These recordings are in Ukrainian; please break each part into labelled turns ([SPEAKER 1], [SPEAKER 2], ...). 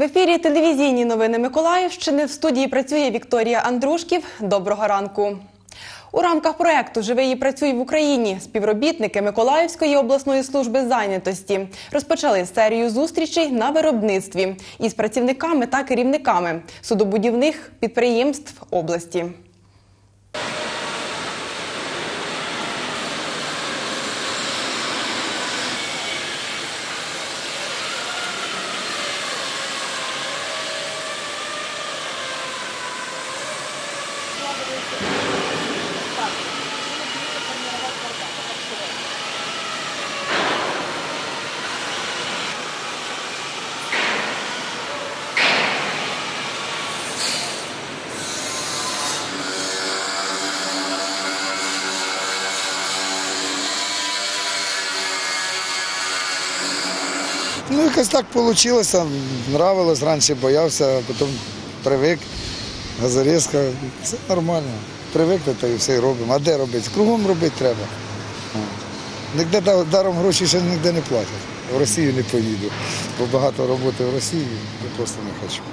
[SPEAKER 1] ефірі телевізійні новини Миколаївщини. В студії працює Вікторія Андрушків. Доброго ранку. У рамках проєкту «Живи і працюй в Україні» співробітники Миколаївської обласної служби зайнятості розпочали серію зустрічей на виробництві із працівниками та керівниками суднобудівних підприємств області.
[SPEAKER 2] Ну, якось так вийшло, нравилось, раніше боявся, а потім привик, газорізка, все нормально. Привикли, то і все робимо. А де робити? Кругом робити треба. Ніде даром гроші ще ніде не платять. В Росію не поїду, бо багато роботи в Росії, я просто не хочу.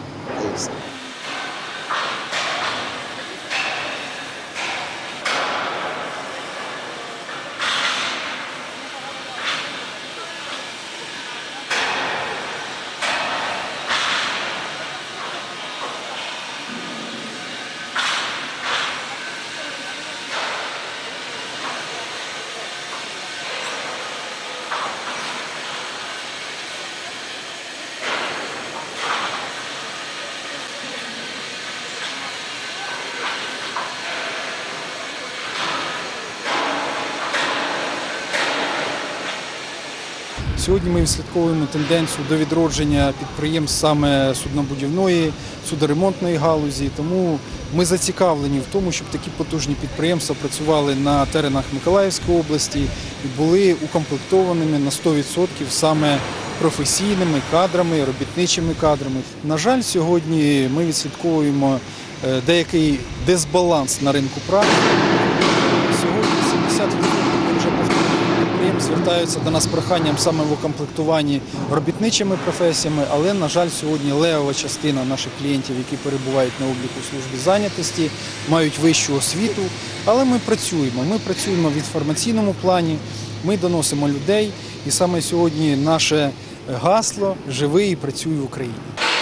[SPEAKER 3] Сьогодні ми відслідковуємо тенденцію до відродження підприємств саме суднобудівної, судоремонтної галузі. Тому ми зацікавлені в тому, щоб такі потужні підприємства працювали на теренах Миколаївської області і були укомплектованими на 100% саме професійними кадрами, робітничими кадрами. На жаль, сьогодні ми відслідковуємо деякий дисбаланс на ринку праці. Сьогодні 70% звертаються до нас з проханням саме в укомплектуванні робітничими професіями, але, на жаль, сьогодні левова частина наших клієнтів, які перебувають на обліку служби зайнятості, мають вищу освіту, але ми працюємо в інформаційному плані, ми доносимо людей, і саме сьогодні наше гасло «Живи і працюй в Україні».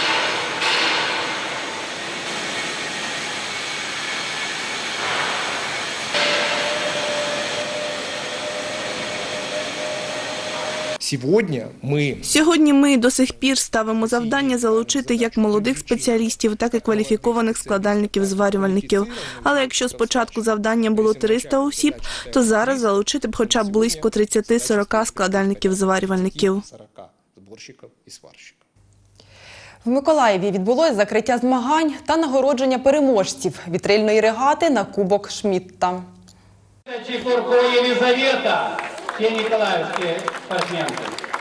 [SPEAKER 4] Сьогодні ми до сих пір ставимо завдання залучити як молодих спеціалістів, так і кваліфікованих складальників-зварювальників. Але якщо спочатку завдання було 300 осіб, то зараз залучити б хоча б близько 30-40 складальників-зварювальників.
[SPEAKER 1] В Миколаєві відбулось закриття змагань та нагородження переможців вітрильної регати на Кубок Шмідта.
[SPEAKER 5] Чепурко Єлизавета, всі ніколаївські спортсменки.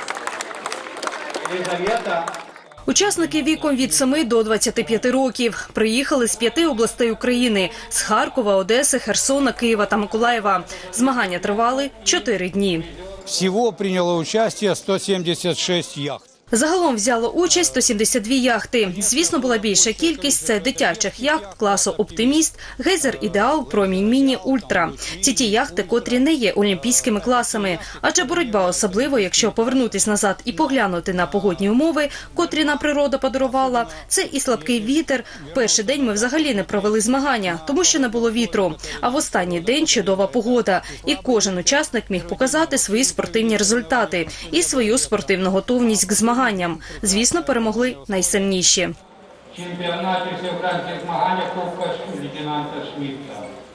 [SPEAKER 5] Єлизавета.
[SPEAKER 6] Учасники віком від 7 до 25 років приїхали з 5 областей України – з Харкова, Одеси, Херсона, Києва та Миколаєва. Змагання тривали 4 дні.
[SPEAKER 7] Всього прийняло участь 176 яхт.
[SPEAKER 6] Загалом взяло участь 172 яхти. Звісно, була більша кількість – це дитячих яхт класу «Оптиміст», «Гейзер Ідеал», «Промінь Міні», «Ультра». Це ті яхти, котрі не є олімпійськими класами. Адже боротьба, особливо, якщо повернутись назад і поглянути на погодні умови, котрі нам природа подарувала, це і слабкий вітер. Перший день ми взагалі не провели змагання, тому що не було вітру. А в останній день чудова погода. І кожен учасник міг показати свої спортивні результати і свою спортивну готовність к змаганням. Звісно, перемогли найсильніші.
[SPEAKER 5] В чемпіонаті всеукраїнських змагань Кубка лейтенанта Шмідта.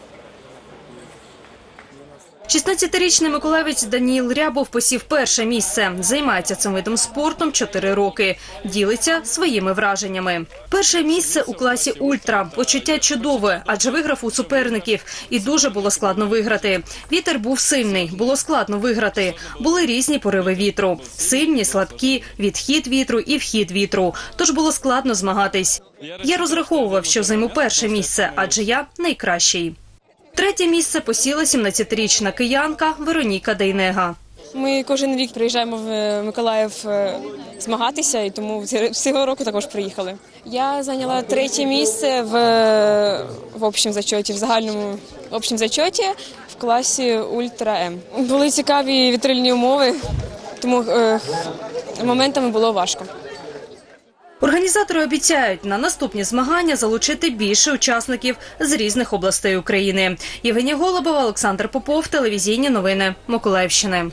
[SPEAKER 6] 16-річний миколаївець Даніїл Рябов посів перше місце. Займається цим видом спорту 4 роки. Ділиться своїми враженнями. Перше місце у класі «Ультра». Почуття чудове, адже виграв у суперників. І дуже було складно виграти. Вітер був сильний, було складно виграти. Були різні пориви вітру. Сильні, слабкі, відхід вітру і вхід вітру. Тож було складно змагатись. Я розраховував, що займу перше місце, адже я найкращий. Третє місце посіла 17-річна киянка Вероніка Дейнега.
[SPEAKER 8] Ми кожен рік приїжджаємо в Миколаїв змагатися, і тому цього року також приїхали. Я зайняла 3-е місце в общем зачоті, в загальному общем зачоті в класі Ультра М. Були цікаві вітрильні умови, тому моментами було важко.
[SPEAKER 6] Організатори обіцяють на наступні змагання залучити більше учасників з різних областей України. Євгенія Голубова, Олександр Попов, телевізійні новини Миколаївщини.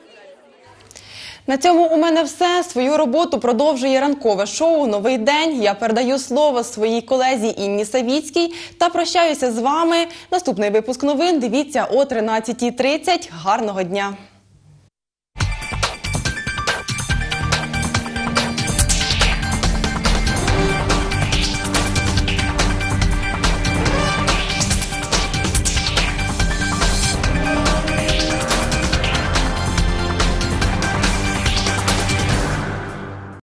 [SPEAKER 1] На цьому у мене все. Свою роботу продовжує ранкове шоу «Новий день». Я передаю слово своїй колезі Інні Савіцькій та прощаюся з вами. Наступний випуск новин дивіться о 13:30. Гарного дня!